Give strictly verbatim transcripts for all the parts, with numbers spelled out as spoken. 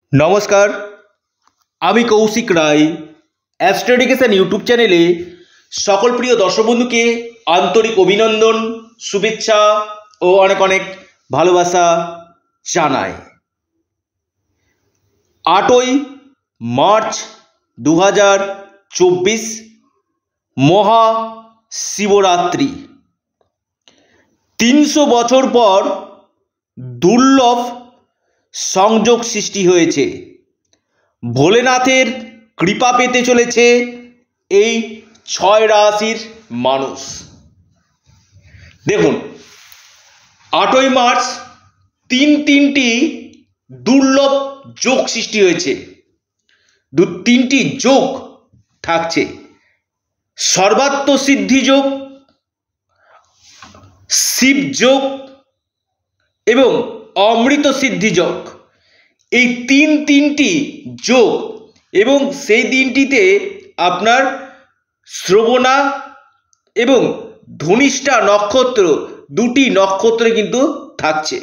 নমস্কার, আমি Koushik Roy. Astro education YouTube চ্যানেলে সকল প্রিয় দর্শক বন্ধুকে আন্তরিক অভিনন্দন, শুভেচ্ছা ও অনেক অনেক ভালোবাসা জানাই। আটই মার্চ দু হাজার চব্বিশ মহা শিবরাত্রি। তিনশো বছর পর দুর্লভ সংযোগ সৃষ্টি হয়েছে। ভোলেনাথের কৃপা পেতে চলেছে এই ছয় রাশির মানুষ। দেখুন, আটই মার্চ তিন তিনটি দুর্লভ যোগ সৃষ্টি হয়েছে। দু তিনটি যোগ থাকছে: সর্বাত্ম সিদ্ধি যোগ, শিব যোগ এবং অমৃত সিদ্ধি যোগ। এই তিন তিনটি যোগ এবং সেই দিনটিতে আপনার শ্রবণা এবং ধনিষ্ঠা নক্ষত্র দুটি নক্ষত্র কিন্তু থাকছে।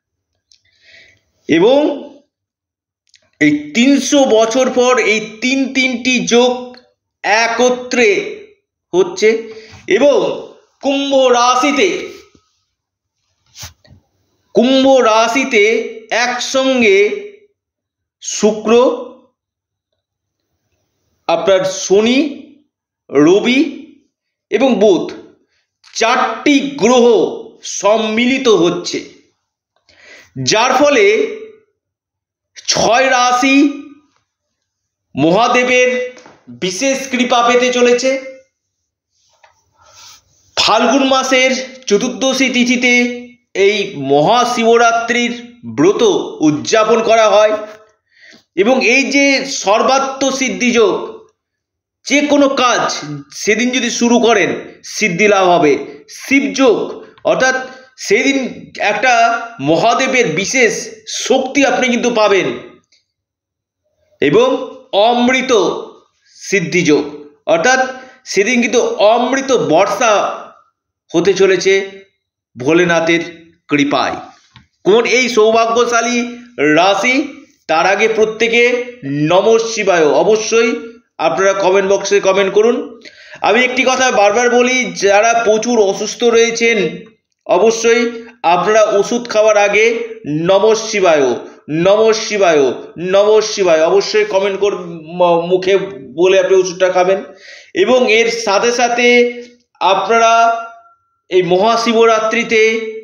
এবং এই তিনশো বছর পর এই তিন তিনটি যোগ একত্রে হচ্ছে এবং কুম্ভ রাশিতে কুম্ভ রাশিতে একসঙ্গে শুক্র, আপনার শনি, রবি এবং বুধ চারটি গ্রহ সম্মিলিত হচ্ছে, যার ফলে ছয় রাশি মহাদেবের বিশেষ কৃপা পেতে চলেছে। ফাল্গুন মাসের চতুর্দশী তিথিতে এই মহাশিবরাত্রির ব্রত উদযাপন করা হয় এবং এই যে সর্বাত্ম সিদ্ধিযোগ, যে কোনো কাজ সেদিন যদি শুরু করেন সিদ্ধি লাভ হবে। শিবযোগ অর্থাৎ সেদিন একটা মহাদেবের বিশেষ শক্তি আপনি কিন্তু পাবেন। এবং অমৃত সিদ্ধিযোগ অর্থাৎ সেদিন কিন্তু অমৃত বর্ষা হতে চলেছে ভোলেনাথের কৃপায়। কোন এই সৌভাগ্যশালী রাশি? তার আগে প্রত্যেকে নমঃ শিবায় অবশ্যই আপনারা কমেন্ট বক্সে কমেন্ট করুন। আমি একটি কথা বারবার বলি, যারা প্রচুর অসুস্থ রয়েছেন অবশ্যই আপনারা ওষুধ খাওয়ার আগে নমঃ শিবায় নমঃ শিবায় নমঃ শিবায় অবশ্যই কমেন্ট কর, মুখে বলে আপনি ওষুধটা খাবেন। এবং এর সাথে সাথে আপনারা এই মহাশিবরাত্রিতে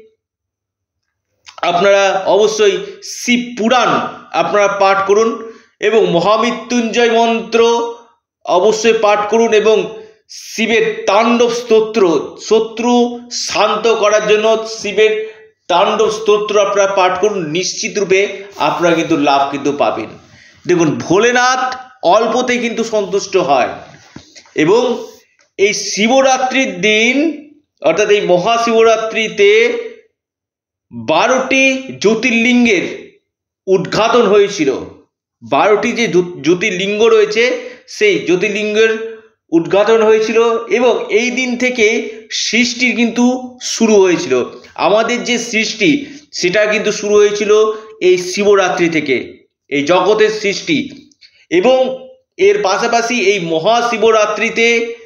আপনারা অবশ্যই শিব পুরাণ আপনারা পাঠ করুন এবং মহামৃত্যুঞ্জয় মন্ত্র অবশ্যই পাঠ করুন এবং শিবের তাণ্ডব স্তোত্র, শত্রু শান্ত করার জন্য শিবের তাণ্ডব স্তোত্র আপনারা পাঠ করুন। নিশ্চিত রূপে আপনারা কিন্তু লাভ কিন্তু পাবেন। দেখুন, ভোলেনাথ অল্পতে কিন্তু সন্তুষ্ট হয় এবং এই শিবরাত্রির দিন অর্থাৎ এই মহাশিবরাত্রিতে বারোটি জ্যোতির্লিঙ্গের উদ্ঘাটন হয়েছিল। বারোটি যে জ্যোতির্লিঙ্গ রয়েছে সেই জ্যোতির্লিঙ্গের উদ্ঘাটন হয়েছিল এবং এই দিন থেকে সৃষ্টির কিন্তু শুরু হয়েছিল। আমাদের যে সৃষ্টি সেটা কিন্তু শুরু হয়েছিল এই শিবরাত্রি থেকে, এই জগতের সৃষ্টি। এবং এর পাশাপাশি এই মহাশিবরাত্রিতে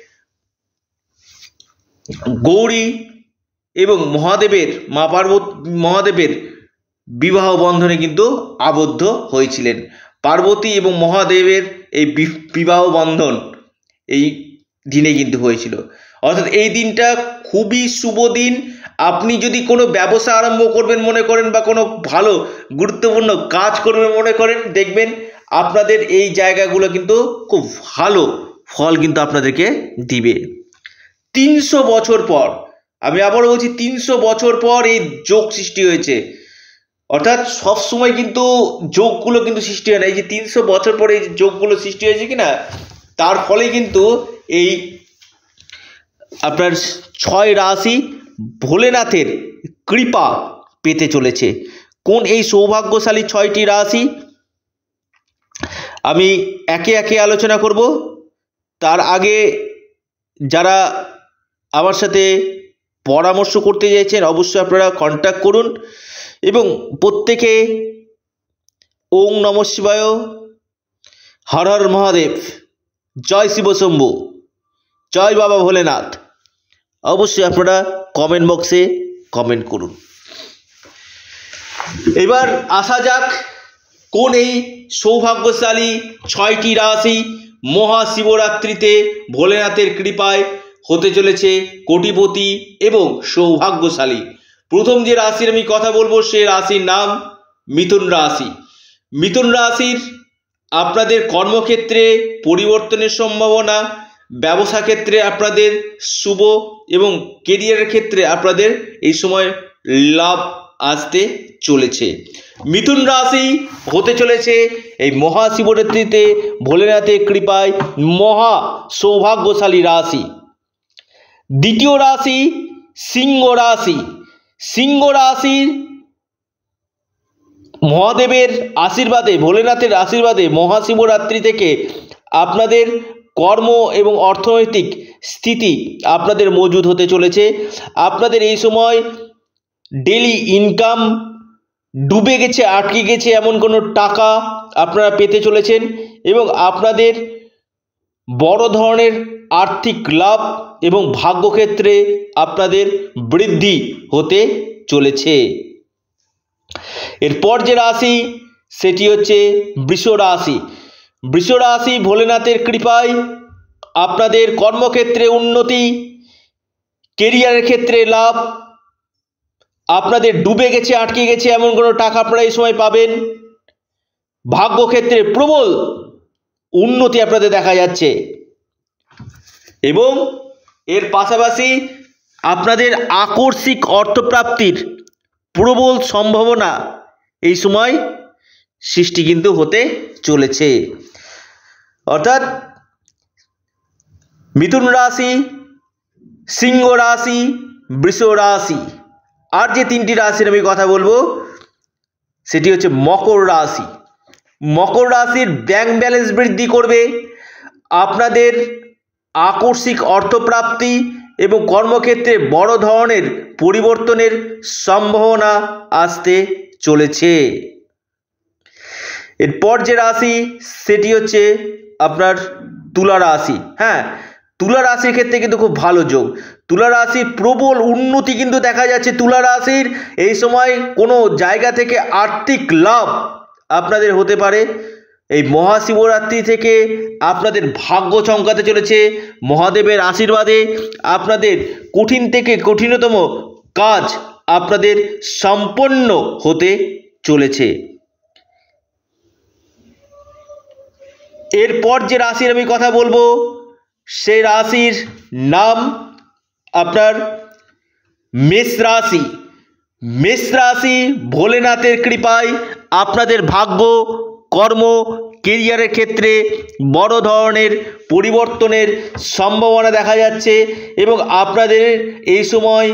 গৌরী এবং মহাদেবের মা পার্বতী মহাদেবের বিবাহ বন্ধনে কিন্তু আবদ্ধ হয়েছিলেন। পার্বতী এবং মহাদেবের এই বিবাহ বন্ধন এই দিনে কিন্তু হয়েছিল। অর্থাৎ এই দিনটা খুবই শুভ দিন। আপনি যদি কোনো ব্যবসা আরম্ভ করবেন মনে করেন বা কোনো ভালো গুরুত্বপূর্ণ কাজ করবেন মনে করেন, দেখবেন আপনাদের এই জায়গাগুলো কিন্তু খুব ভালো ফল কিন্তু আপনাদেরকে দিবে। তিনশো বছর পর, আমি আবারও বলছি, তিনশো বছর পর এই যোগ সৃষ্টি হয়েছে। অর্থাৎ সবসময় কিন্তু যোগগুলো কিন্তু সৃষ্টি হয় না, এই যে তিনশো বছর পরে এই যোগগুলো সৃষ্টি হয়েছে কিনা, তার ফলে কিন্তু এই আপনার ছয় রাশি ভোলেনাথের কৃপা পেতে চলেছে। কোন এই সৌভাগ্যশালী ছয়টি রাশি আমি একে একে আলোচনা করব। তার আগে যারা আমার সাথে পরামর্শ করতে চাইছেন অবশ্যই আপনারা কন্ট্যাক্ট করুন এবং প্রত্যেকে ওং নমঃ শিবায়, হর হর মহাদেব, জয় শিব শম্ভু, জয় বাবা ভোলেনাথ। অবশ্যই আপনারা কমেন্ট বক্সে কমেন্ট করুন। এবার আসা যাক কোন এই সৌভাগ্যশালী ছয়টি রাশি মহাশিবরাত্রিতে ভোলেনাথের কৃপায় হতে চলেছে কোটিপতি এবং সৌভাগ্যশালী। প্রথম যে রাশির আমি কথা বলবো সে রাশির নাম মিথুন রাশি। মিথুন রাশির আপনাদের কর্মক্ষেত্রে পরিবর্তনের সম্ভাবনা, ব্যবসা ক্ষেত্রে আপনাদের শুভ এবং কেরিয়ারের ক্ষেত্রে আপনাদের এই সময় লাভ আসতে চলেছে। মিথুন রাশি হতে চলেছে এই মহাশিবরাত্রিতে ভোলেনাথের কৃপায় মহা সৌভাগ্যশালী রাশি। দ্বিতীয় রাশি সিংহ রাশি। সিংহ রাশির মহাদেবের আশীর্বাদে, ভোলেনাথের আশীর্বাদে মহাশিবরাত্রি থেকে আপনাদের কর্ম এবং অর্থনৈতিক স্থিতি আপনাদের মজবুত হতে চলেছে। আপনাদের এই সময় ডেলি ইনকাম ডুবে গেছে, আটকে গেছে এমন কোনো টাকা আপনারা পেতে চলেছেন এবং আপনাদের বড় ধরনের আর্থিক লাভ এবং ভাগ্যক্ষেত্রে আপনাদের বৃদ্ধি হতে চলেছে। এরপর যে রাশি সেটি হচ্ছে বৃষ রাশি। বৃষ রাশি ভোলেনাথের কৃপায় আপনাদের কর্মক্ষেত্রে উন্নতি, কেরিয়ারের ক্ষেত্রে লাভ, আপনাদের ডুবে গেছে আটকে গেছে এমন কোনো টাকা আপনারা এই সময় পাবেন। ভাগ্যক্ষেত্রে প্রবল উন্নতি আপনাদের দেখা যাচ্ছে এবং এর পাশাপাশি আপনাদের আকস্মিক অর্থপ্রাপ্তির প্রবল সম্ভাবনা এই সময় সৃষ্টি কিন্তু হতে চলেছে। অর্থাৎ মিথুন রাশি, সিংহ রাশি, বৃষ রাশি, আর যে তিনটি রাশির আমি কথা বলবো সেটি হচ্ছে মকর রাশি। মকর রাশির ব্যাংক ব্যালেন্স বৃদ্ধি করবে, আপনাদের আকস্মিক অর্থপ্রাপ্তি এবং কর্মক্ষেত্রে বড় ধরনের পরিবর্তনের সম্ভাবনা আসতে চলেছে। এরপর যে রাশি সেটি হচ্ছে আপনার তুলা রাশি। হ্যাঁ, তুলা রাশির ক্ষেত্রে কিন্তু খুব ভালো যোগ। তুলা রাশির প্রবল উন্নতি কিন্তু দেখা যাচ্ছে। তুলা রাশির এই সময় কোনো জায়গা থেকে আর্থিক লাভ আপনাদের হতে পারে। এই মহাশিবরাত্রি থেকে আপনাদের ভাগ্য চমকাতে চলেছে। মহাদেবের আশীর্বাদে আপনাদের কঠিন থেকে কঠিনতম কাজ আপনাদের সম্পন্ন হতে চলেছে। এরপর যে রাশির আমি কথা বলবো সেই রাশির নাম আপনার মেষ রাশি। মেষ রাশি ভোলেনাথের কৃপায় আপনাদের ভাগ্য, কর্ম, কেরিয়ারের ক্ষেত্রে বড় ধরনের পরিবর্তনের সম্ভাবনা দেখা যাচ্ছে এবং আপনাদের এই সময়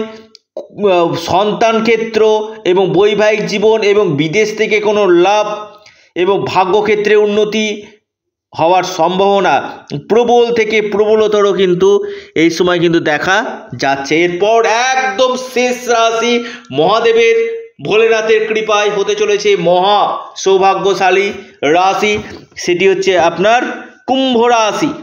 সন্তান ক্ষেত্র এবং বৈবাহিক জীবন এবং বিদেশ থেকে কোনো লাভ এবং ভাগ্যক্ষেত্রে উন্নতি হওয়ার সম্ভাবনা প্রবল থেকে প্রবলতর কিন্তু এই সময় কিন্তু দেখা যাচ্ছে। এরপর একদম শেষ রাশি মহাদেবের ভোলেনাথের কৃপায় হতে চলেছে মহা সৌভাগ্যশালী রাশি, সেটি হচ্ছে আপনার কুম্ভ রাশি।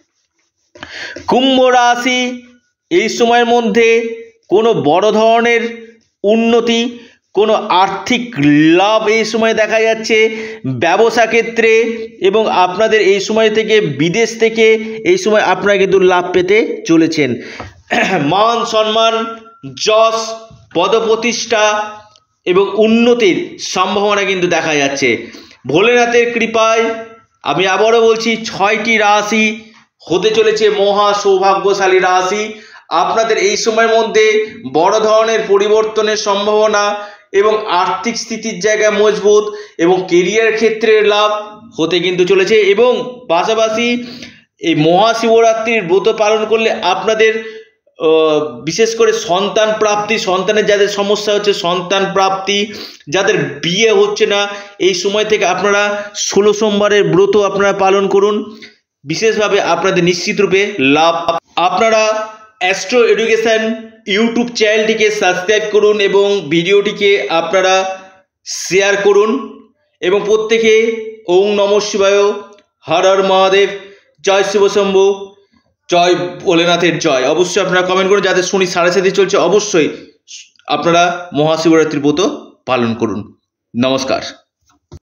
কুম্ভ রাশি এই সময়ের মধ্যে কোনো বড় ধরনের উন্নতি, কোনো আর্থিক লাভ এই সময় দেখা যাচ্ছে ব্যবসা ক্ষেত্রে এবং আপনাদের এই সময় থেকে বিদেশ থেকে এই সময় আপনারা কিন্তু লাভ পেতে চলেছেন। মান সম্মান, যশ, পদপ্রতিষ্ঠা এবং উন্নতির সম্ভাবনা কিন্তু দেখা যাচ্ছে। ভোলেনাথের কৃপায় আমি আবারও বলছি ছয়টি রাশি হতে চলেছে মহা সৌভাগ্যশালী রাশি। আপনাদের এই সময়ের মধ্যে বড় ধরনের পরিবর্তনের সম্ভাবনা এবং আর্থিক স্থিতির জায়গায় মজবুত এবং কেরিয়ার ক্ষেত্রে লাভ হতে কিন্তু চলেছে এবং পাশাপাশি এই মহাশিবরাত্রির ব্রত পালন করলে আপনাদের বিশেষ করে সন্তান প্রাপ্তি, সন্তানের যাদের সমস্যা হচ্ছে সন্তান প্রাপ্তি, যাদের বিয়ে হচ্ছে না এই সময় থেকে আপনারা ষোলো সোমবারের ব্রত আপনারা পালন করুন, বিশেষভাবে আপনাদের নিশ্চিত রূপে লাভ। আপনারা অ্যাস্ট্রো এডুকেশন ইউটিউব চ্যানেলটিকে সাবস্ক্রাইব করুন এবং ভিডিওটিকে আপনারা শেয়ার করুন এবং প্রত্যেকে ওম নমঃ শিবায়, হর হর মহাদেব, জয় শিবশম্ভু, জয় ভোলেনাথের জয়। অবশ্যই আপনারা কমেন্ট করুন, যাদের শনি সাড়ে সাথে চলছে অবশ্যই আপনারা মহাশিবরাত্রির ব্রত পালন করুন। নমস্কার।